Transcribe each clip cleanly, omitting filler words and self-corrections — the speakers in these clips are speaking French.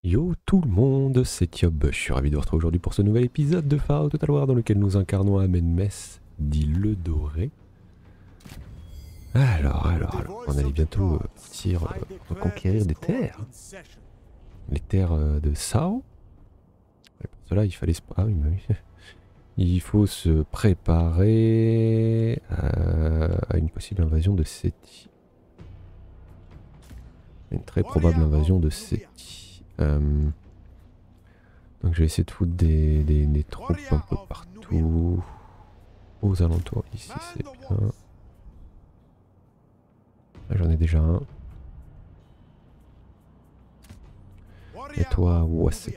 Yo tout le monde, c'est Yob, je suis ravi de vous retrouver aujourd'hui pour ce nouvel épisode de Pharaoh Total War dans lequel nous incarnons Amenmess, dit le Doré. Alors, on allait bientôt partir reconquérir des terres. Les terres de Sao. Et pour cela, il fallait se... Ah oui, bah oui. Il faut se préparer à une possible invasion de Seti. Une très probable invasion de Seti. Donc je vais essayer de foutre des troupes un peu partout. Aux alentours, ici c'est bien. Là j'en ai déjà un. Et toi, Wassé.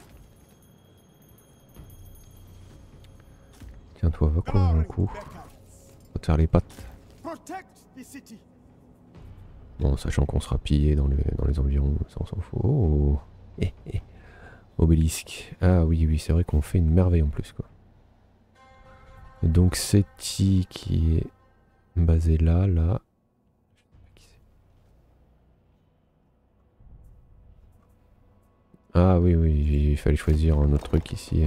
Tiens toi, va courir un coup. Faut te faire les pattes. Bon, sachant qu'on sera pillé dans les environs, ça on s'en fout. Oh. Obélisque. Ah oui, c'est vrai qu'on fait une merveille en plus quoi. Donc Seti qui est basé là. Ah oui, il fallait choisir un autre truc ici.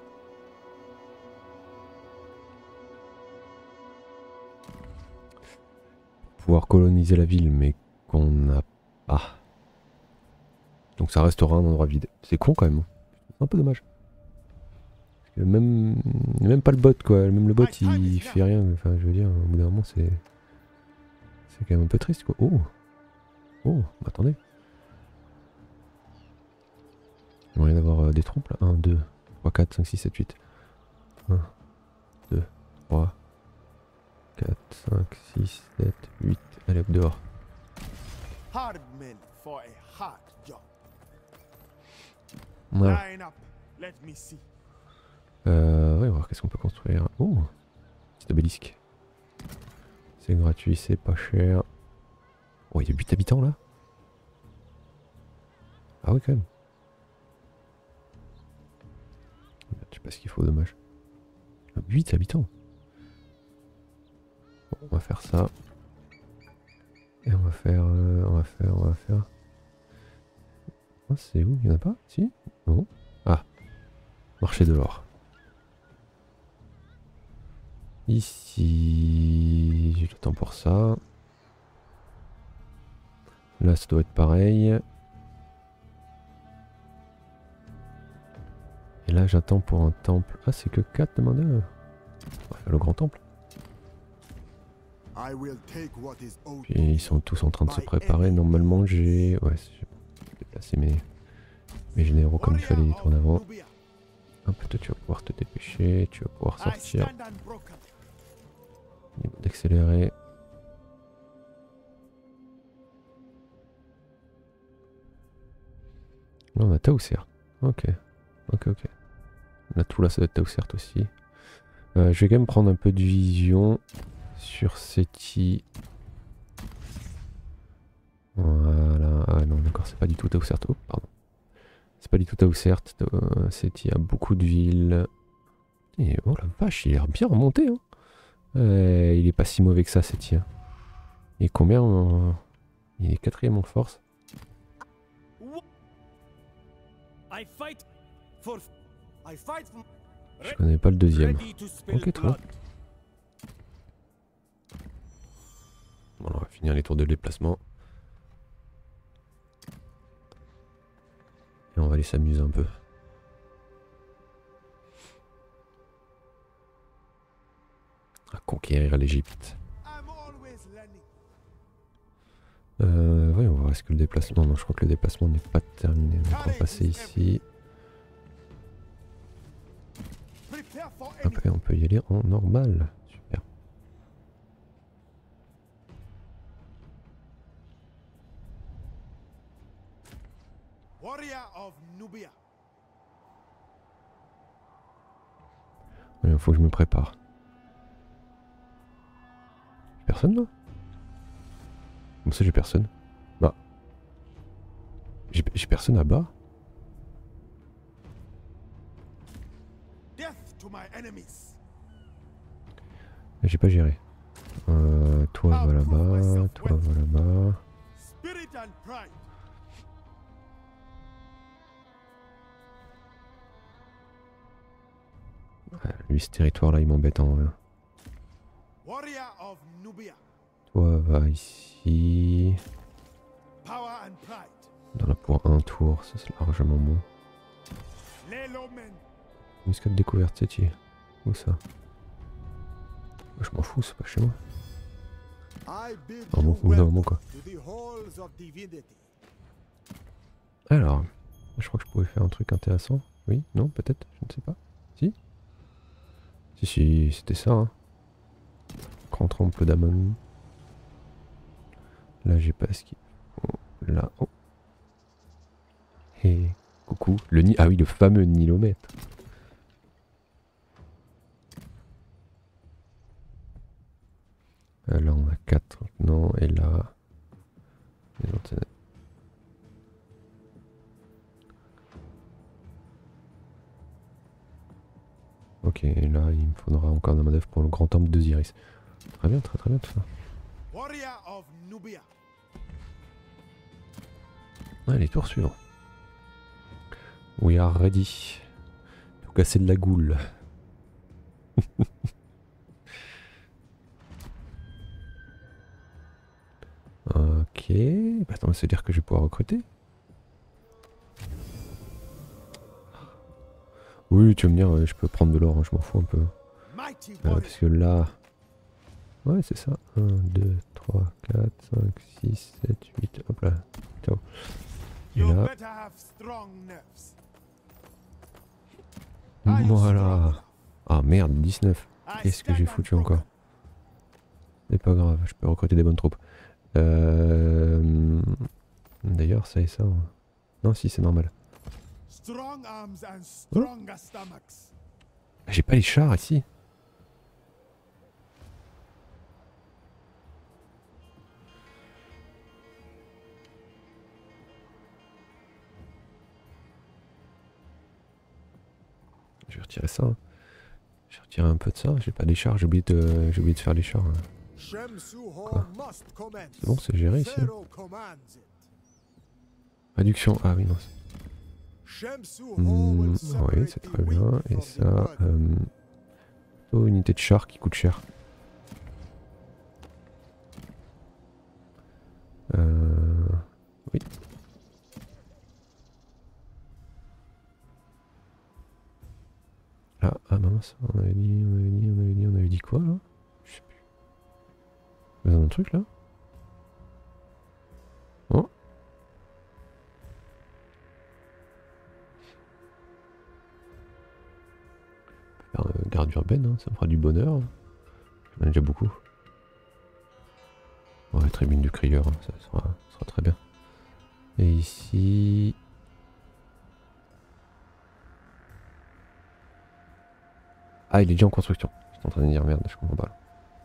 Pouvoir coloniser la ville, mais qu'on n'a pas. Donc ça restera un endroit vide. C'est con quand même. C'est un peu dommage. Parce que même pas le bot quoi. Même le bot il fait rien. Enfin je veux dire, au bout d'un moment c'est quand même un peu triste quoi. Oh, attendez. Il y a moyen d'avoir des troupes là. 1, 2, 3, 4, 5, 6, 7, 8. 1, 2, 3, 4, 5, 6, 7, 8. Allez hop dehors. Voilà. Ouais, on va voir qu'est-ce qu'on peut construire. Oh, petit obélisque. C'est gratuit, c'est pas cher. Oh, il y a 8 habitants là. Ah oui, quand même. Je sais pas ce qu'il faut, dommage. 8 habitants. Bon, on va faire ça. Et on va faire... Oh, c'est où? Il y en a pas? Si? Non? Ah. Marché de l'or. Ici... J'ai le temps pour ça. Là, ça doit être pareil. Et là, j'attends pour un temple. Ah, c'est que 4 de main d'œuvre. On va faire le grand temple. Puis ils sont tous en train de se préparer. Normalement, j'ai... Ouais, j'ai déplacé mes généraux comme il fallait des tours d'avant. Un peu, toi, tu vas pouvoir te dépêcher. Tu vas pouvoir sortir. D'accélérer. Là, on a Taousser. Ok. Là, tout là, ça doit être Taousser aussi. Je vais quand même prendre un peu de vision sur Seti. Voilà. Ah non, d'accord, c'est pas du tout Taousser. Oh, pardon. C'est pas du tout Taousser. Seti a beaucoup de villes. Et oh la vache, il a l'air bien remonté. Hein. Il est pas si mauvais que ça, Seti. Hein. Il est combien Il est 4ème en force. Je connais pas le deuxième. Ok, très bien. Bon, on va finir les tours de déplacement. Et on va aller s'amuser un peu. À conquérir l'Égypte. Oui, on va voir est-ce que le déplacement... Non, je crois que le déplacement n'est pas terminé. Donc on va passer ici. Après, on peut y aller en normal. Super. Il faut que je me prépare. Personne là? Comme ça j'ai personne. Bah. J'ai personne à bas. J'ai pas géré. Toi va là-bas, toi va là-bas. Lui, ce territoire-là, il m'embête en vrai. Warrior of Nubia. Toi, va ici. Power and pride. Dans la pour un tour, ça c'est largement bon. Lelomen. Muscat découverte, c'est où ça? Je m'en fous, c'est pas chez moi. I bid Ah bon, you au bout d'un moment welcome quoi. to the halls of divinity. Alors, je crois que je pourrais faire un truc intéressant. Oui, non, peut-être, je ne sais pas. Si? Si, c'était ça. Hein. Grand temple d'Amon. Là, j'ai pas ce qu'il faut. Là, oh. Hé, coucou. Le nid. Ah oui, le fameux nilomètre. Là, on a 4 maintenant. Et là. Les antennes. Ok, et là, il me faudra encore de la main-d'œuvre pour le grand temple d'Osiris. Très bien, très bien tout ça. Warrior of Nubia. Allez, tour suivant. We are ready. Tout casser de la goule. Ok. Bah attends, ça veut dire que je vais pouvoir recruter. Oui, tu vas me dire, je peux prendre de l'or, hein, je m'en fous un peu. Mighty warrior. Parce que là... Ouais, c'est ça. 1, 2, 3, 4, 5, 6, 7, 8. Hop là. Ciao. Et You là... better have strong nerves. Are you Voilà. Ah merde, 19. I Qu'est-ce que j'ai stand foutu unbroken. encore? C'est pas grave, je peux recruter des bonnes troupes. D'ailleurs, ça et ça... Non, si, c'est normal. Strong arms and stronger stomachs. J'ai pas les chars ici. Je vais retirer ça. Hein. Je vais retirer un peu de ça. J'ai pas les chars, j'ai oublié de faire les chars. Hein. Quoi? C'est bon, c'est géré ici. Hein. Réduction. Ah oui, non. Oui, c'est très bien. Et ça... plutôt unité de char qui coûte cher. Oui. Là, ah mince, on avait dit quoi là? Je sais plus. Vous avez un truc là? Oh. Garde urbaine, hein, ça me fera du bonheur. J'en ai déjà beaucoup. Ouais, tribune du crieur, hein, ça sera très bien. Et ici... Ah, il est déjà en construction. Je suis en train de dire merde, je comprends pas.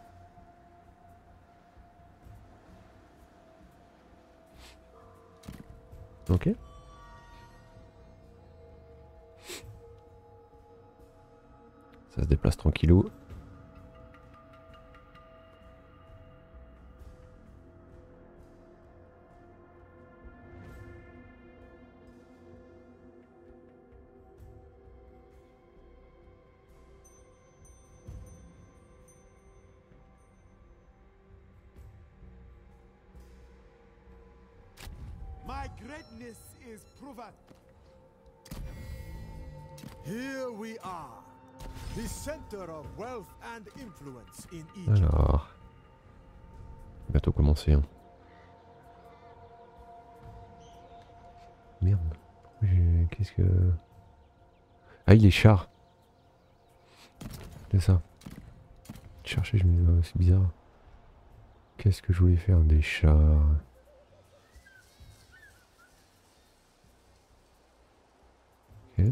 Ok. Ça se déplace tranquillou. My greatness is proven. Here we are, the center of wealth and influence in Egypt. Alors... Bientôt commencer. Hein. Merde. Qu'est-ce que... Ah, il est char. C'est ça. Chercher, je me dis, c'est bizarre. Qu'est-ce que je voulais faire? Des chars. Ok.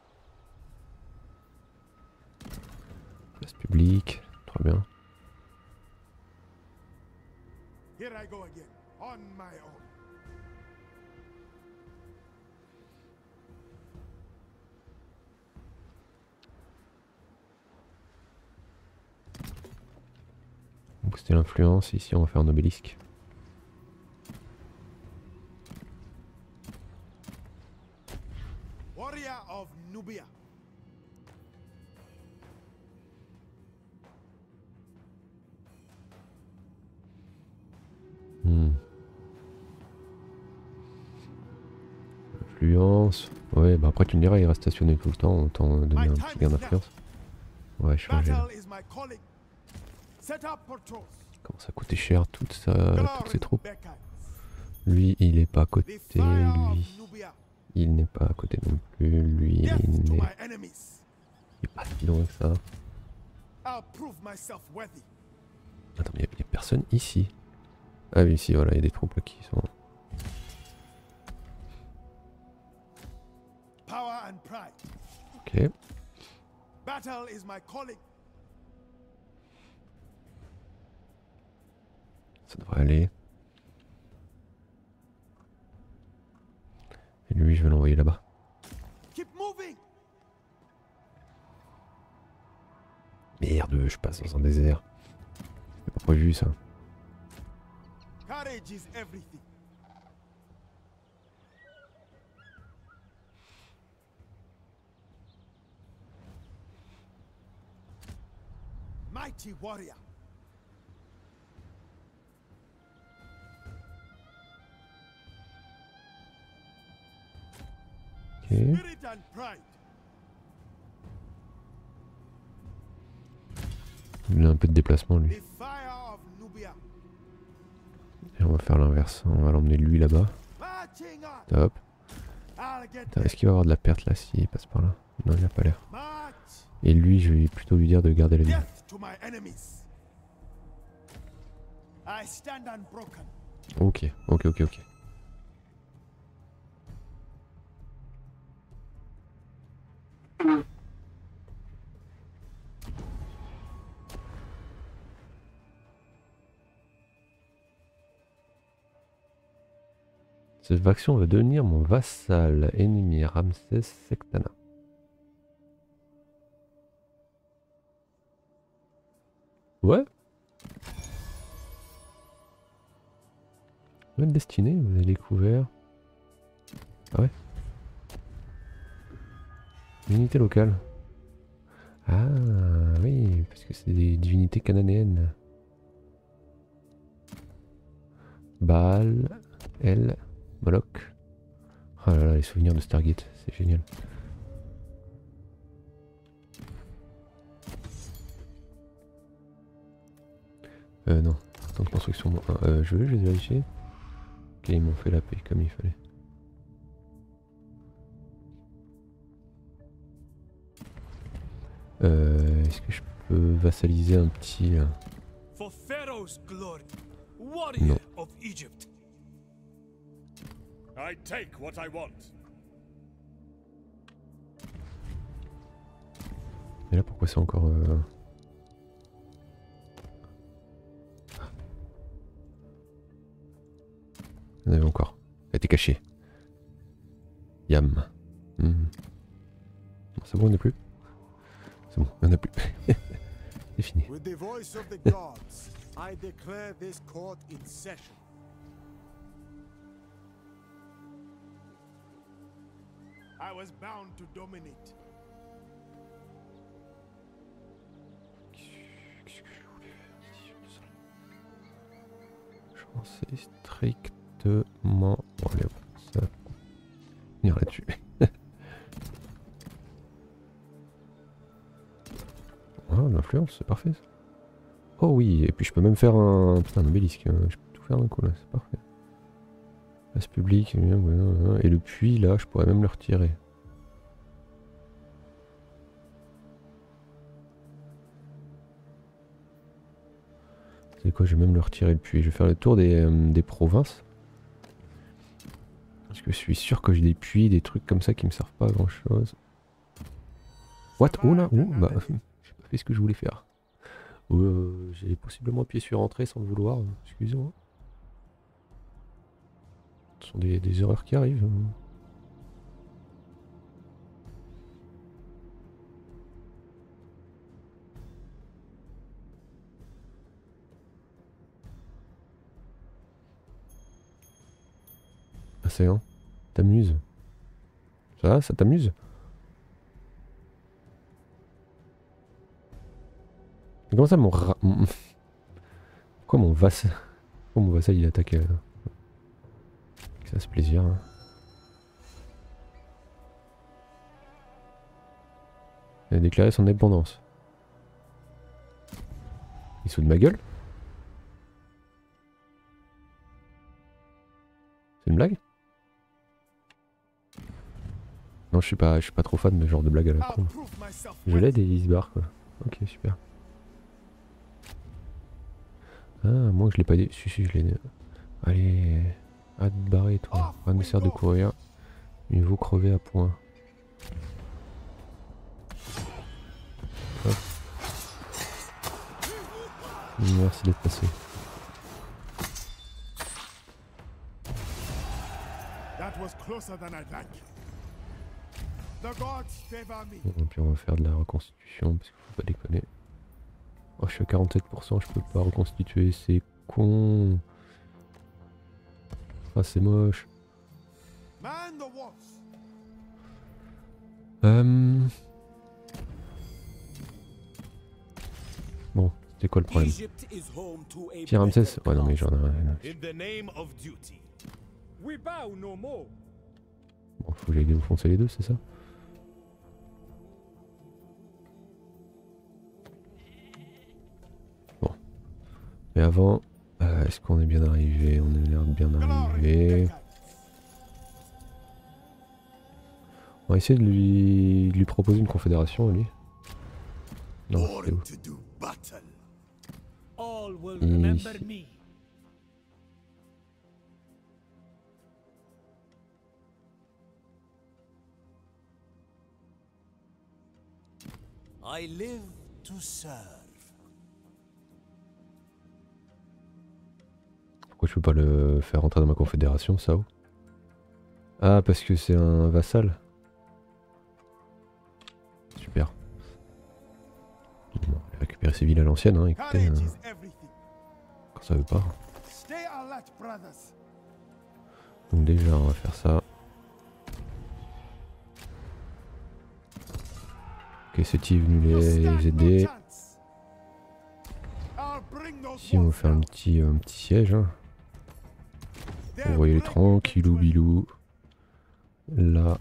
Place publique. Très bien. Here I go again, on my own. Donc c'était l'influence. Ici, on va faire un obélisque. Warrior of Nubia. Influence. Ouais, bah après tu me diras, il reste stationné tout le temps, autant donner un petit gain d'influence. Ouais, changer là. Comment ça coûtait cher toutes ces troupes. Lui, il est pas à côté. Lui, il n'est pas à côté non plus. Lui, il n'est pas si loin que ça. Attends, mais il n'y a personne ici. Ah oui, ici, voilà, il y a des troupes là qui sont... Ok. Ça devrait aller. Et lui, je vais l'envoyer là-bas. Merde, je passe dans un désert. C'est pas prévu ça. Mighty warrior. Ok. Spirit and pride. Il a un peu de déplacement lui. The fire of Nubia. Et on va faire l'inverse. On va l'emmener lui là-bas. Marching on. Top. I'll get Putain, there. est-ce qu'il va avoir de la perte là s'il passe par là? Non, il n'a pas l'air. March. Et lui, je vais plutôt lui dire de garder la ville. Death to my enemies. I stand unbroken. Ok, ok, ok, ok. Cette faction va devenir mon vassal. Ennemi Ramsès Sectana. Ouais. Votre destinée, vous avez découvert. Ah ouais. Unité locale. Ah oui, parce que c'est des divinités cananéennes. Baal, El, Moloch. Ah là là, les souvenirs de Stargate, c'est génial. Non, temps de construction. Je vais vérifier. Ok, ils m'ont fait la paix comme il fallait. Est-ce que je peux vassaliser un petit là? For Pharaoh's glory, Non. warrior of Egypt. I take what I want. Et là, pourquoi c'est encore... Il y en avait encore. Elle était cachée. Yam. C'est bon, il n'y en a plus. C'est bon, il n'y en a plus. C'est fini. With the voice of the gods, I declare this court in session. I was bound to dominate. Qu'est-ce que je voulais faire? J'en sais strictement... Bon, allez, ça va venir là-dessus. Ah, l'influence, c'est parfait ça. Oh oui, et puis je peux même faire un... Putain, un obélisque. Je peux tout faire d'un coup là, c'est parfait. Place publique, et le puits là, je pourrais même le retirer. C'est quoi, je vais même le retirer le puits. Je vais faire le tour des provinces. Parce que je suis sûr que j'ai des puits, des trucs comme ça qui me servent pas à grand chose. What? Oh là, oh, bah, j'ai pas fait ce que je voulais faire. J'ai possiblement appuyé sur entrée sans le vouloir, excusez-moi. Ce sont des erreurs qui arrivent. Ah c'est un. T'amuses? Ça t'amuse? Comment ça Pourquoi mon vassal... Pourquoi mon vassal il attaque ça c'est plaisir hein. Il a déclaré son indépendance. Il se fout de ma gueule? C'est une blague? Non, je suis pas trop fan de ce genre de blague à la con. Je l'aide et il se barre quoi. Ok, super. Ah, moi je l'ai pas aidé. Si, je l'ai aidé. Allez, hâte de barrer toi. Rien ne me sert de courir. Il vaut crever à point. Hop. Merci d'être passé. Bon, puis on va faire de la reconstitution parce qu'il faut pas déconner. Oh, je suis à 47%, je peux pas reconstituer, c'est con. Ah, c'est moche. Bon, c'était quoi le problème? Pierre Ramsès? Ouais, non, mais j'en ai rien. Bon, faut que j'aille défoncer les deux, c'est ça? Bon. Mais avant, est-ce qu'on est bien arrivé? On a l'air de bien arriver. On va essayer de lui proposer une confédération, lui. Non, c'est où? Ici. I live to serve. Pourquoi je peux pas le faire rentrer dans ma confédération, ça? Ah, parce que c'est un vassal. Super. Bon, récupérer ses villes à l'ancienne, hein, écoutez. Quand ça veut pas. Donc déjà, on va faire ça. Ok, c'est-il venu les aider? Ici, on va faire un petit siège. Hein. Vous voyez, tranquillou bilou. Là,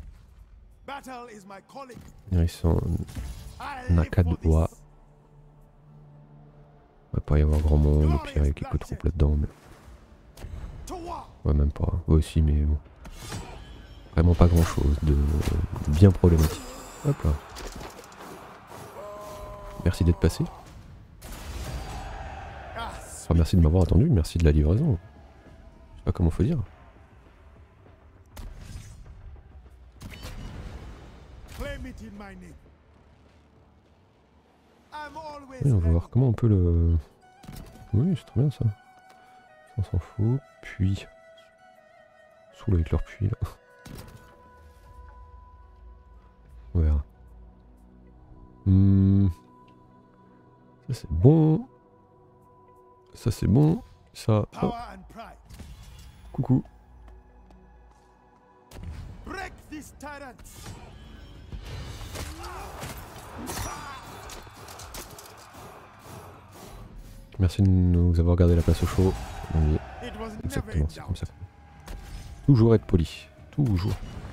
ils sont Nakadoa. Il va pas y avoir grand monde, au pire, il y a quelques troupes là-dedans. Mais... ouais, même pas. Ouais, aussi, mais bon. Vraiment pas grand-chose de bien problématique. Hop là. Merci d'être passé. Enfin, merci de m'avoir attendu, merci de la livraison. Je sais pas comment faut dire. Oui, on va voir comment on peut le... Oui, c'est très bien ça. On s'en fout. Puis... Saoul avec leur puits là. On verra. Ça c'est bon. Ça c'est bon. Ça... Oh. Coucou. Merci de nous avoir gardé la place au chaud. Oui, exactement, c'est comme ça. Toujours être poli. Toujours.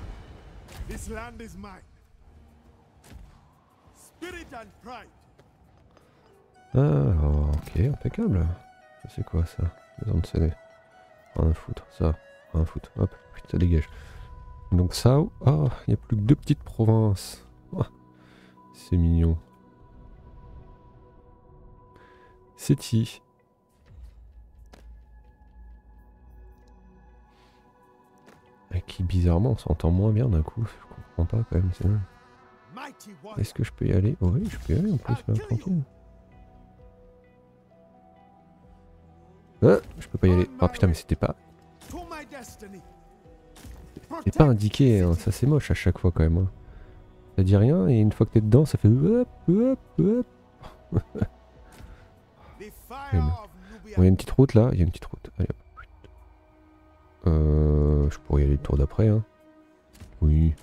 Ah, ok, impeccable. C'est quoi ça? Besoin de CD. Rien à foutre, ça. Rien à foutre. Hop, ça dégage. Donc ça, ah, il n'y a plus que 2 petites provinces. Oh, c'est mignon. Séti. Et qui bizarrement on s'entend moins bien d'un coup. Je comprends pas quand même. Est-ce que je peux y aller? Oh oui, je peux y aller en plus, là, tranquille. Ah, je peux pas y aller. Oh putain, mais c'était pas... c'est pas indiqué, hein. Ça c'est moche à chaque fois quand même. Hein. Ça dit rien et une fois que t'es dedans, ça fait... hop, hop, hop. Bon, il y a une petite route là, il y a une petite route. Allez, je pourrais y aller le tour d'après. Hein. Oui.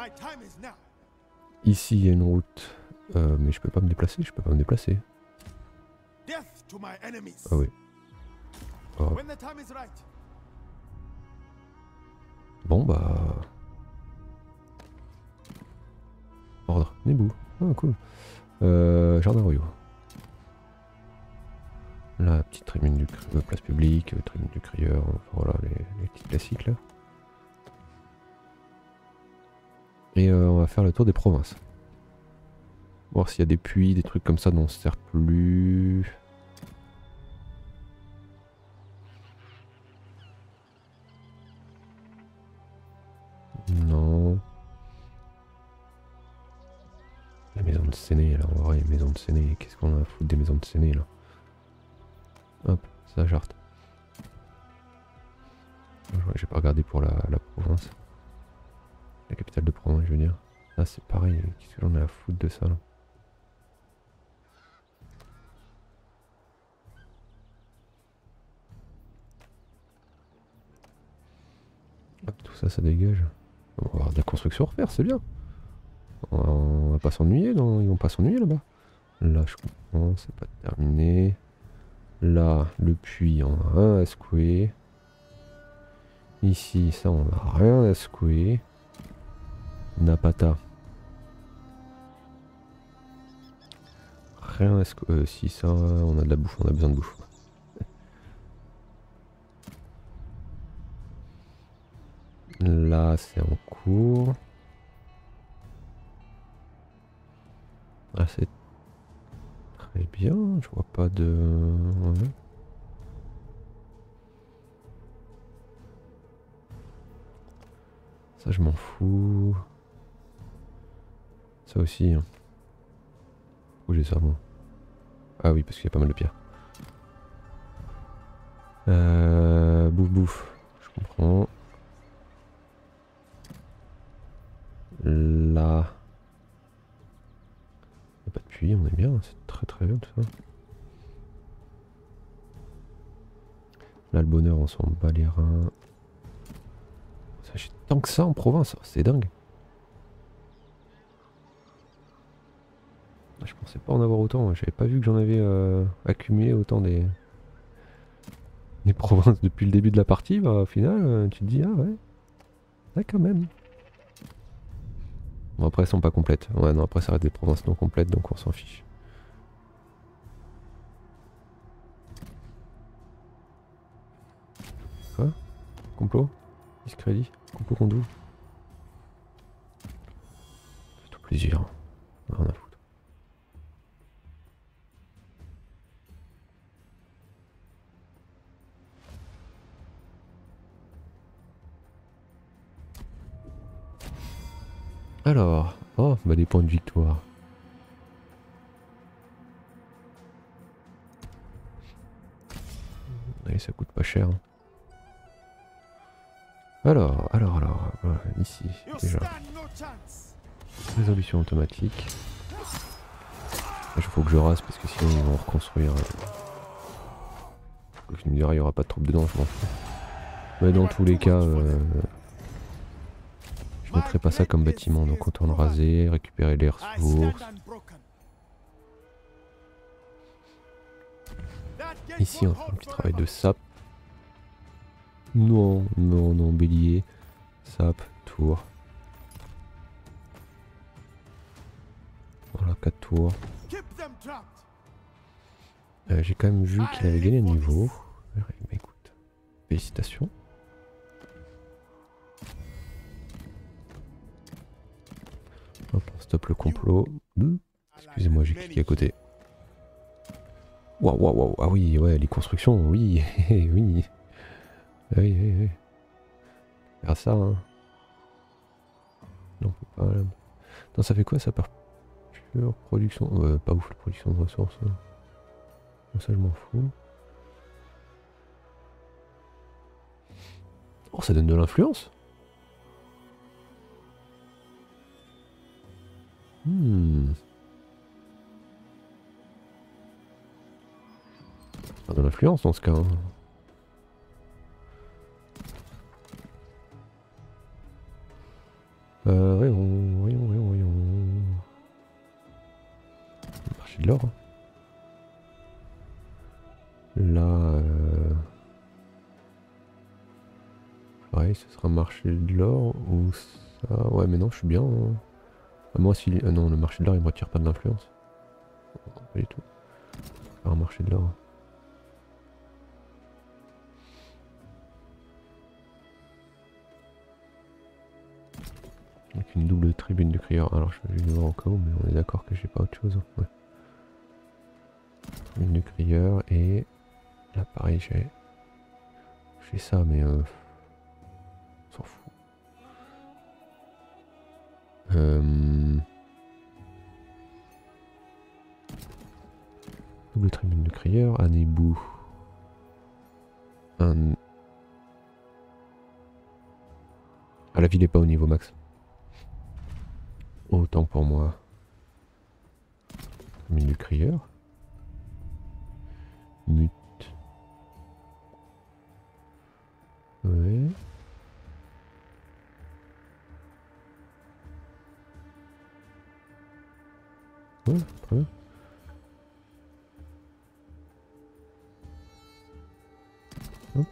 Ici il y a une route, mais je peux pas me déplacer, je peux pas me déplacer. Ah oui. Oh. Bon bah... Ordre, Nebou. Ah, cool. Jardin Royaux. La petite tribune du place publique, tribune du crieur, enfin, voilà les petits classiques là. Et on va faire le tour des provinces. Voir s'il y a des puits, des trucs comme ça dont on se sert plus. Non. La maison de Séné, là, en vrai, maison de Séné. Qu'est-ce qu'on a à foutre des maisons de Séné, là? Hop, ça jarte. J'ai pas regardé pour la province. La capitale de province, je veux dire. Ah, c'est pareil, qu'est-ce que j'en ai à foutre de ça, là? Hop, tout ça, ça dégage. On va avoir de la construction à refaire, c'est bien. On va pas s'ennuyer, non? Ils vont pas s'ennuyer là-bas. Là, je comprends, c'est pas terminé. Là, le puits, on a un à secouer. Ici, ça, on a rien à secouer. Napata. Rien à secouer. Si, ça, on a de la bouffe, on a besoin de bouffe. Là, c'est en cours. Ah, c'est très bien, je vois pas de... Ouais. Ça, je m'en fous. Ça aussi. Hein. Où j'ai ça, moi? Ah oui, parce qu'il y a pas mal de pierres. Bouffe, bouffe. Je comprends. Là. Il n'y a pas de puits, on est bien. C'est très très bien tout ça. Là, le bonheur, on s'en bat les reins. Ça, j'ai tant que ça en province, c'est dingue. Je pensais pas en avoir autant, j'avais pas vu que j'en avais accumulé autant des provinces depuis le début de la partie. Bah, au final, tu te dis, ah ouais, ouais quand même. Bon, après, elles sont pas complètes. Ouais, non, après, ça reste des provinces non complètes, donc on s'en fiche. Quoi? Complot? Discrédit? Complot contre vous? Fais-toi plaisir. Rien à foutre. Alors, oh, bah des points de victoire. Allez, ça coûte pas cher. Alors, voilà, ici, déjà. Résolution automatique. Il faut que je rase parce que sinon ils vont reconstruire. Je me dirais il n'y aura pas de troupes dedans, je m'en fous. Mais dans tous les cas, je mettrai pas ça comme bâtiment, donc autant le raser, récupérer les ressources. Ici on fait un petit travail de sap. Non, non, non, bélier, sap, tour. Voilà, 4 tours. J'ai quand même vu qu'il avait gagné un niveau. Bah, écoute, félicitations. Hop, on stoppe le complot. Excusez-moi, j'ai cliqué à côté. Waouh, waouh, waouh. Ah oui, ouais, les constructions, oui, oui. Oui, oui, oui. Faire ça, hein. Non, on peut pas. Non, ça fait quoi ça par pure production? Pas ouf la production de ressources. Ça, je m'en fous. Oh, ça donne de l'influence. De l'influence dans ce cas. Hein. Voyons. Marché de l'or. Là, pareil, ce sera marché de l'or ou ça. Ouais, mais non, je suis bien. Hein. Moi si... non, le marché de l'or il me retire pas de l'influence. Pas du tout. Faire un marché de l'or. Avec une double tribune de crieur. Alors je vais voir au cas où, mais on est d'accord que j'ai pas autre chose. Ouais. Tribune de crieur et là pareil j'ai ça mais on s'en fout. Double tribune de crieur, Anébou. Ah, la ville est pas au niveau max. Autant pour moi. Tribune du crieur. Mute. Ouais. Ouais, très bien. Hop.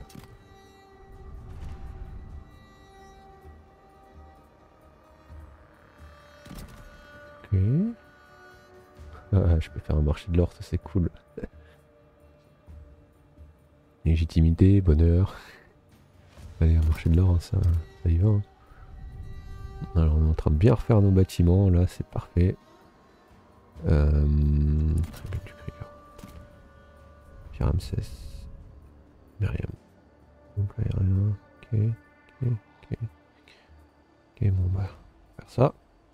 Ok. Ah, je peux faire un marché de l'or, ça c'est cool. Légitimité, bonheur. Allez, un marché de l'or, hein, ça y va. Hein. Alors on est en train de bien refaire nos bâtiments, là c'est parfait. Tribune du crieur. Ramsès. Myriam. Donc là y'a rien. Ok, bon bah, faire ça.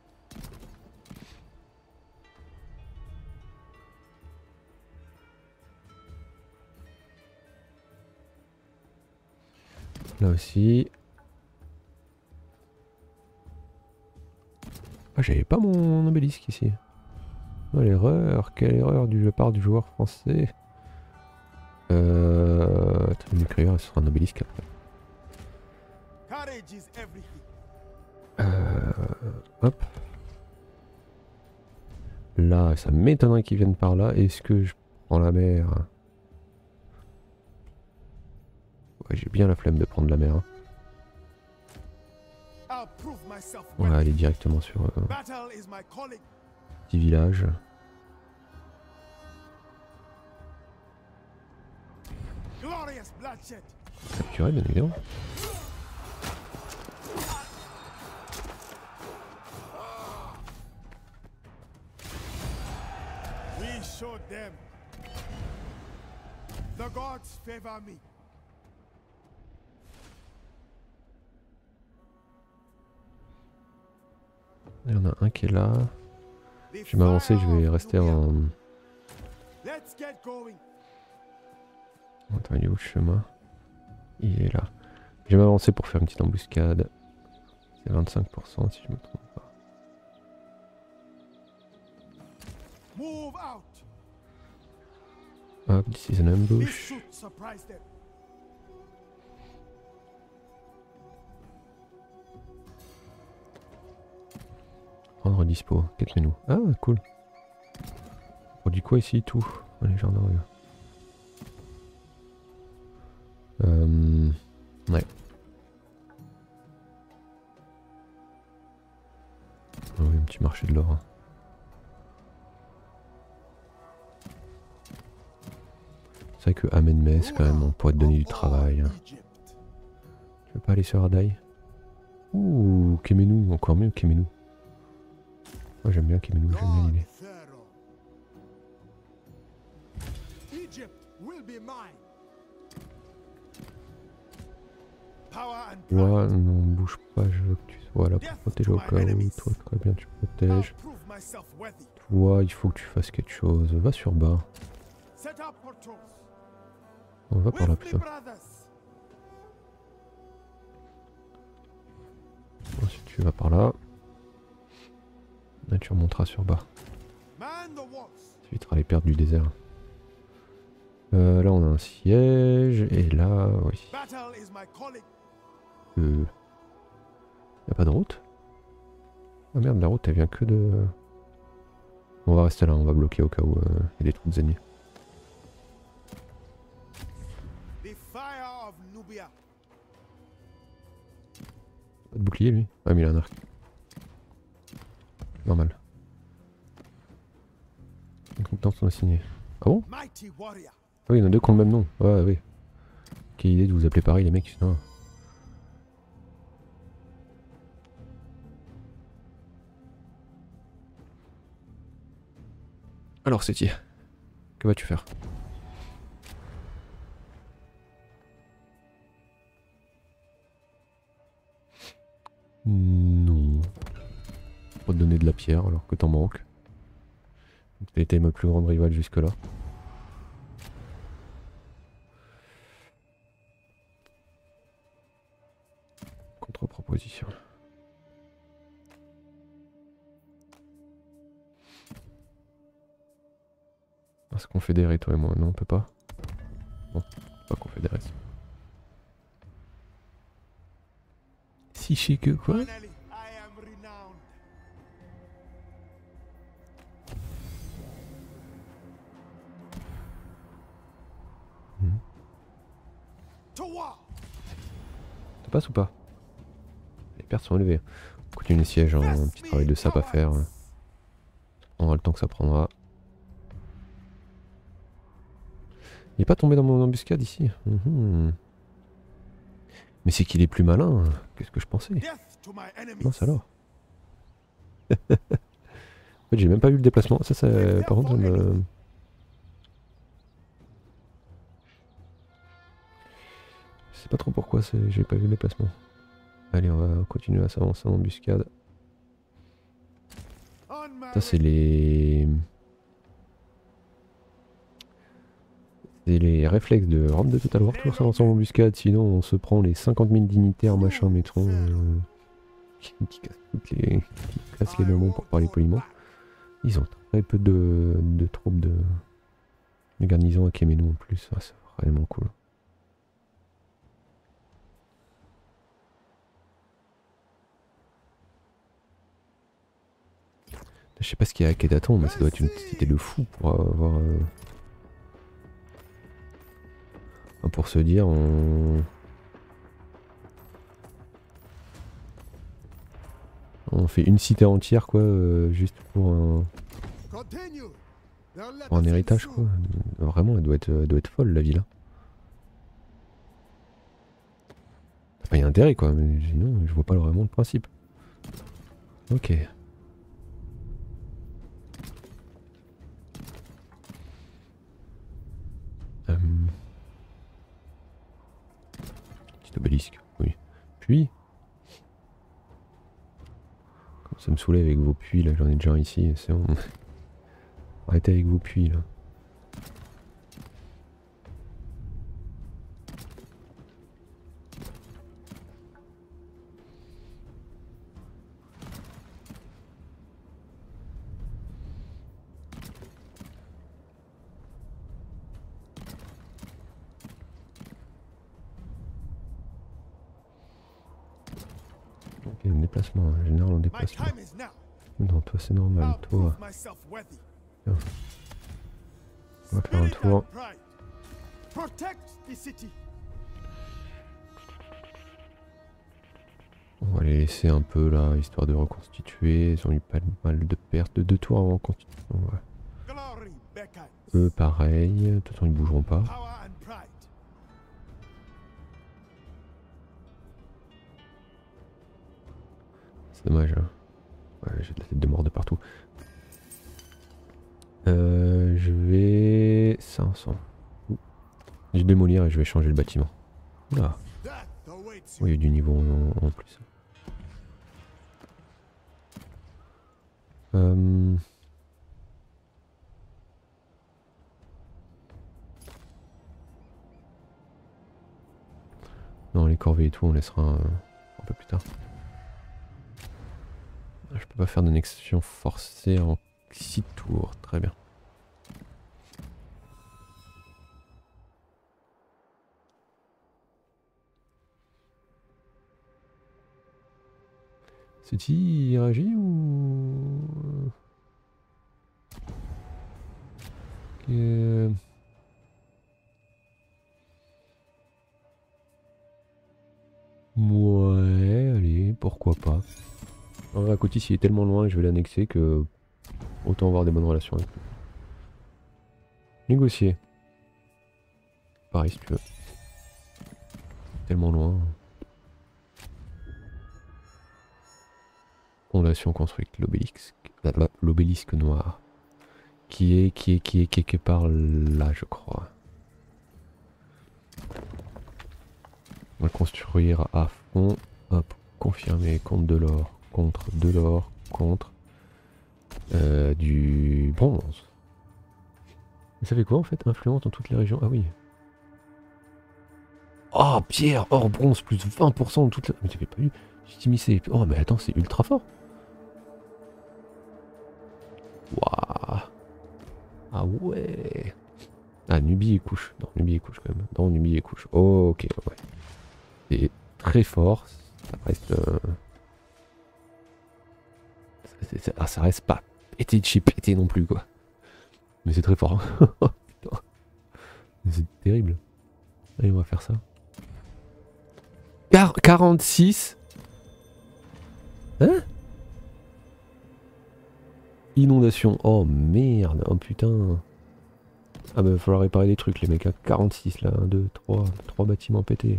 Là aussi. Ah, j'avais pas mon obélisque ici. Oh, l'erreur, quelle erreur de la part du joueur français. Tribune du crieur, ce sera un obélisque après. Hop. Là, ça m'étonnerait qu'ils viennent par là. Est-ce que je prends la mer? Ouais, j'ai bien la flemme de prendre la mer. Hein. On va aller directement sur petit village. Capturé, bien évidemment. The gods favor me. Il y en a un qui est là. Je vais m'avancer, je vais rester en... Attends, il est où le chemin? Il est là. Je vais m'avancer pour faire une petite embuscade. C'est 25% si je me trompe pas. Hop, this is an ambush. Rendre dispo, quête menu. Ah, cool. On produit quoi ici? Tout. Allez, j'en ai. Ouais. Oh, oui, un petit marché de l'or. Hein. C'est vrai que Amen Metz, quand même, on pourrait te donner du travail. Hein. Tu veux pas aller sur Ardai? Ouh, Kemenu, encore mieux Kemenu. Moi j'aime bien Kemenu, j'aime bien l'idée. Toi, non, bouge pas, je veux que tu sois là pour protéger au cas où. Toi, très bien, tu protèges. Toi, il faut que tu fasses quelque chose. Va sur bas. On va par là plutôt. Ensuite, tu vas par là. Là, tu remonteras sur bas. Ça évitera les pertes du désert. Là, on a un siège. Et là, oui. Y a pas de route? Ah merde, la route, elle vient que de... On va rester là, on va bloquer au cas où il y a des troupes ennemies. Pas de bouclier, lui? Ah, mais il a un arc. Normal. Les compétences sont assignées. Ah bon? Mighty warrior. Ah oui, il y en a deux qui ont le même nom. Ouais, oui. Quelle idée de vous appeler pareil, les mecs. Putain. Alors, Séti, que vas-tu faire? Non. Pas te donner de la pierre alors que t'en manques. T'as été ma plus grande rivale jusque-là. Contre-proposition. On se confédérer toi et moi, non on peut pas. Non, pas confédérer. Si chic que quoi? Finally, I am renowned. To war. Ça passe ou pas? Les pertes sont élevées. On continue le siège, hein, un petit travail de sap à faire. On aura le temps que ça prendra. Il est pas tombé dans mon embuscade ici. Mais c'est qu'il est plus malin. Qu'est-ce que je pensais? Death to my enemies. Mince alors. En fait j'ai même pas vu le déplacement. Ça par contre ça me... Je sais pas trop pourquoi j'ai pas vu le déplacement. Allez on va continuer à s'avancer en embuscade. On my Ça c'est way. les réflexes de Rome de Total War, toujours s'avancer en embuscade, sinon on se prend les 50 000 dignitaires machin métron qui cassent les bonbons pour parler poliment. Ils ont très peu de troupes de garnison à Kemenou en plus, ça, c'est vraiment cool. Je sais pas ce qu'il y a à Kedaton, mais ça doit être une cité de fou pour avoir... pour se dire, on fait une cité entière quoi, juste pour Continue. They'll let un us in héritage quoi. soon. Vraiment, elle doit être folle la ville. Enfin, il y a intérêt quoi, mais sinon je vois pas vraiment le principe. Ok. Petit obélisque, oui. Puis, comme ça me saoulait avec vos puits là, j'en ai déjà un ici, c'est bon. Arrêtez avec vos puits là. Ok, le déplacement, en général en My déplacement. time is now. Non, toi c'est normal, I'll toi. prove myself worthy. Tiens. On va faire un Spirit tour. and pride. Protect the city. On va les laisser un peu là, histoire de reconstituer. Ils ont eu pas mal de pertes, de 2 tours en reconstitution. Ouais. Glory beckons. Eux pareil, de toute façon ils bougeront pas. Power and pride. C'est dommage. Hein. Ouais, j'ai de la tête de mort de partout. Je vais... 500. Je vais démolir et je vais changer le bâtiment. Oula. Death awaits Oui, il y a you. du niveau en plus. Non, les corvées et tout, on laissera un peu plus tard. Je peux pas faire d'annexion forcée en 6 tours. Très bien. C'est-il, il réagit ou... Ouais, allez, pourquoi pas. Rakotis il est tellement loin et je vais l'annexer que autant avoir des bonnes relations avec lui. Négocier. Pareil si tu veux. Tellement loin. Fondation construite, l'obélisque noir. Qui est quelque part là, je crois. On va le construire à fond. Hop, confirmer contre de l'or, contre de l'or, contre du bronze. Et ça fait quoi en fait? Influence dans toutes les régions? Ah oui. Oh, pierre, or, bronze, plus 20% dans toutes les... Mais t'avais pas vu? Légitimité. Oh, mais attends, c'est ultra fort. Waouh. Ah ouais. Ah, Nubie et couche. Non, Nubie et couche quand même. Non, Nubie et couche. Oh, ok, ouais. C'est très fort. Ça reste... ça reste pas pété de chez pété non plus, quoi. Mais c'est très fort. Putain. C'est terrible. Allez, on va faire ça. 46. Hein? Inondation. Oh merde. Oh putain. Ah bah il va falloir réparer des trucs les mecs. 46 là. 1, 2, 3 bâtiments pétés.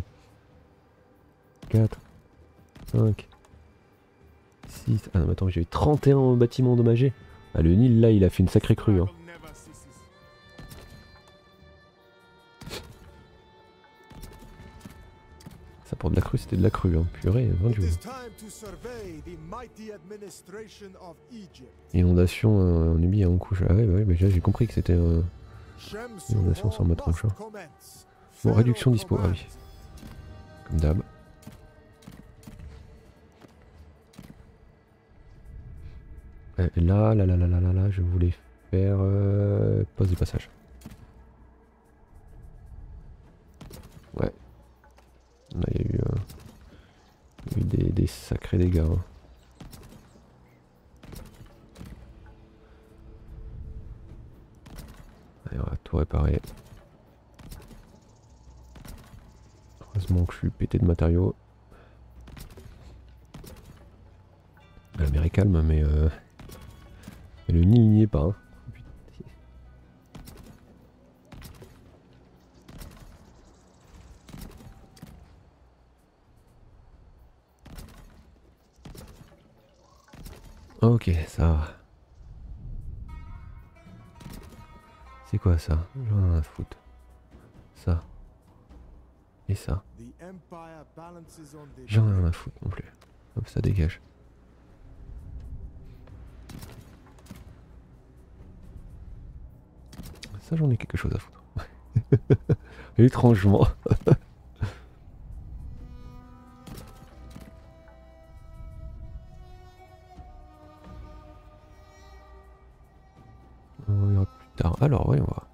4, 5, 6. Ah non mais attends, j'ai eu 31 bâtiments endommagés. Ah le Nil là il a fait une sacrée crue. Hein. Ça pour de la crue, c'était de la crue. Hein. Purée, 20 jours. Inondation en Nubie et en couche. Ah ouais, bah j'ai compris que c'était inondation sur ma tronche. Hein. Bon, réduction dispo. Ah oui. Comme d'hab. Là, je voulais faire poste de passage. Ouais. Là, il y a eu, des sacrés dégâts. Hein. Allez, on va tout réparer. Heureusement que je suis pété de matériaux. La mer est calme, mais le Nil n'y est pas. Hein. Ok, ça va. C'est quoi ça? J'en ai à foutre. Ça. Et ça. J'en ai rien à foutre non plus. Hop, ça dégage. Ça, j'en ai quelque chose à foutre. Étrangement. On verra plus tard. Alors, oui, on va.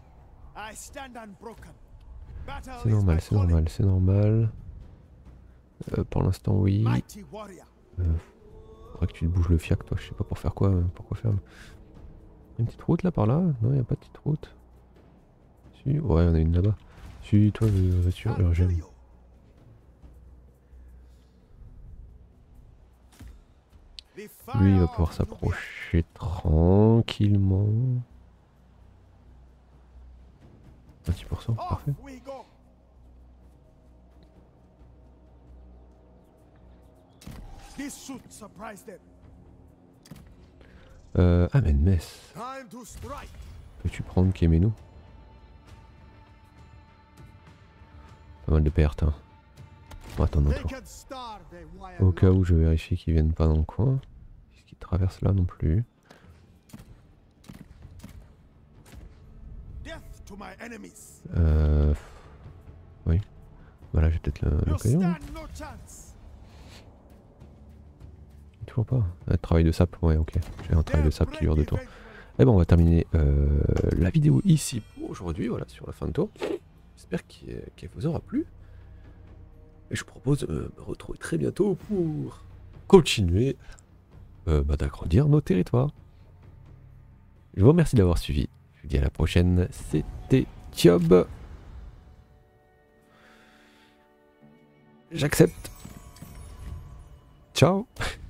C'est normal, c'est normal, c'est normal. Pour l'instant, oui. Faudrait que tu te bouges le fiac, toi. Je sais pas pour faire quoi. Pourquoi faire. Une petite route là par là? Non, y a pas de petite route. Si, ouais, on a une là-bas. Si, toi, voiture, alors j'aime. Lui, il va pouvoir s'approcher tranquillement. 20%, parfait. Ah mais Metz. Peux-tu prendre Kemenou? Pas mal de pertes hein. Bon, attends, attends. Au cas où je vérifie qu'ils viennent pas dans le coin. Est-ce qu'ils traversent là non plus? Oui. Voilà, j'ai peut-être l'occasion. Hein. Toujours pas. Travail de sap, ouais, ok. J'ai un travail de sap qui dure 2 tours. Et bon, on va terminer la vidéo ici pour aujourd'hui, voilà, sur la fin de tour. J'espère qu'elle vous aura plu. Et je vous propose de me retrouver très bientôt pour continuer d'agrandir nos territoires. Je vous remercie d'avoir suivi. Je vous dis à la prochaine. C'était Thiob. J'accepte. Ciao.